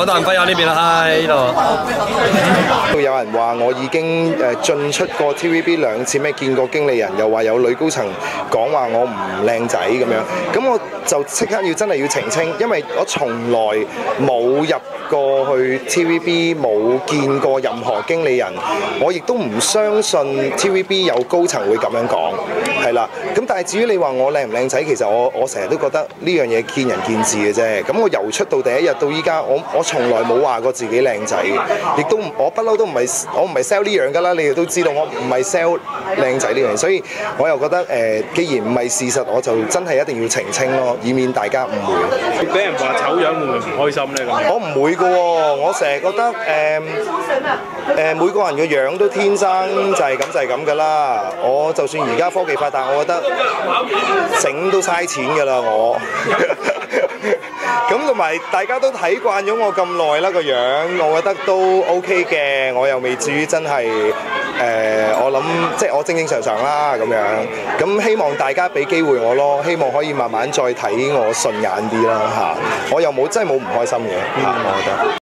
我得閒揮下呢邊啦，嗨呢度。 有人話我已經進出過 TVB 2次，咩見過經理人，又話有女高層講話我唔靚仔咁樣，咁我就即刻真係要澄清，因為我從來冇入過去 TVB， 冇見過任何經理人，我亦都唔相信 TVB 有高層會咁樣講，係啦。咁但係至於你話我靚唔靚仔，其實我成日都覺得呢樣嘢見仁見智嘅啫。咁我由出道第一日到依家，我從來冇話過自己靚仔，亦都我不嬲都唔係 sell 呢樣㗎啦。你哋都知道我唔係 sell 靚仔呢樣嘢，所以我又覺得既然唔係事實，我就真係一定要澄清咯，以免大家誤會。 俾人話醜樣會唔會唔開心咧？咁我唔會㗎喎，我成日覺得每個人嘅樣都天生就係咁㗎啦。我就算而家科技發達，我覺得整都嘥錢㗎啦我。咁同埋大家都睇慣咗我咁耐啦個樣，我覺得都 OK 嘅，我又未至於真係我諗即係我正常常啦咁樣。咁希望大家俾機會我咯，希望可以慢慢再睇我順眼啲啦嚇。我又真係冇唔開心嘅嚇，我覺得。